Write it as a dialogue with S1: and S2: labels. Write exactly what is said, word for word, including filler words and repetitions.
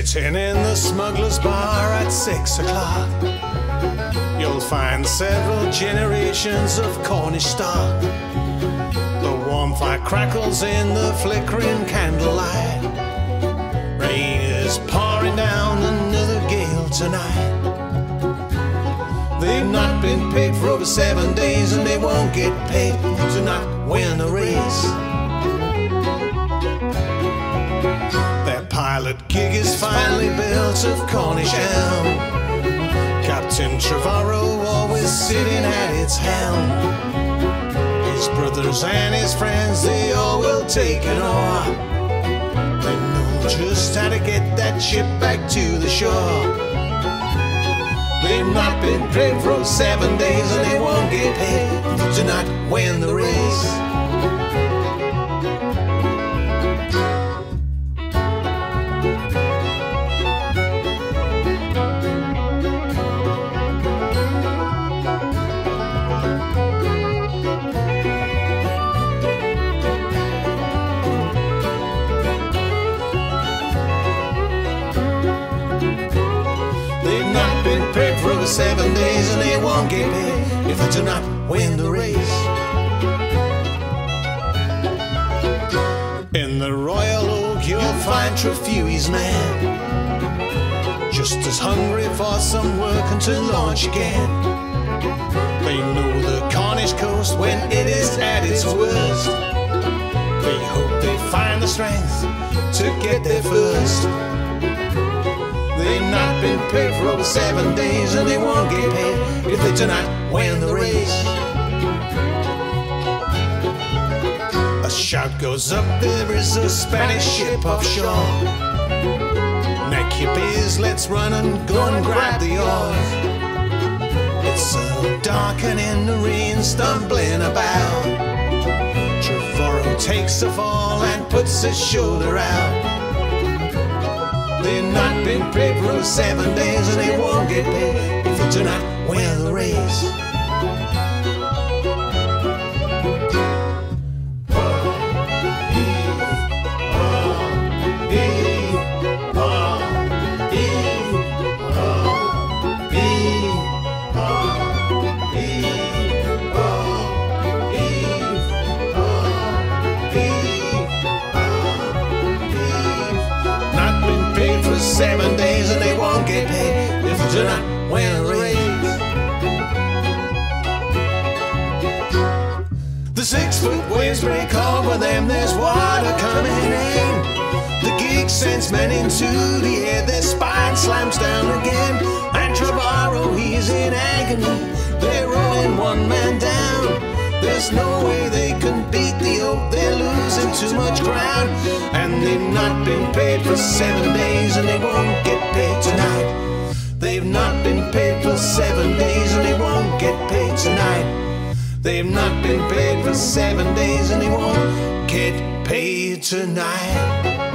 S1: Sitting in the smuggler's bar at six o'clock, you'll find several generations of Cornish stock. The warm fire crackles in the flickering candlelight. Rain is pouring down another gale tonight. They've not been paid for over seven days, and they won't get paid to not win a race. Their pilot gig is finally built of Cornish elm. Captain Trevorrow always sitting at its helm. His brothers and his friends, they all will take an oar. They know just how to get that ship back to the shore. They've not been paid for seven days, and they won't get paid to not win the race. They've not been paid for over seven days, and they won't get paid if they do not win the race. In the Royal Oak you'll find Trefury's men, just as hungry for some work and to launch again. They know the Cornish coast when it is at its worst. They hope they find the strength to get there first. They've not been paid for over seven days, and they won't get paid if they do not win the race. A shout goes up, there is a Spanish ship offshore. Neck your beers, let's run and go and grab the oars. It's so dark and in the rain, stumbling about. Trevorrow takes a fall and puts his shoulder out. They've not been paid for seven days, and they won't get paid if they do not win the race. Seven days, and they won't get paid if they do not win a race. The six-foot waves break over them, there's water coming in. The gig sends men into the air, their spine slams down again. And Trevorrow, he's in agony, they're rolling one man down. There's no way they can beat the Oak, they're losing too much ground. And they've not been paid for seven days, and they won't get paid tonight. They've not been paid for seven days, and they won't get paid tonight. They've not been paid for seven days, and they won't get paid tonight.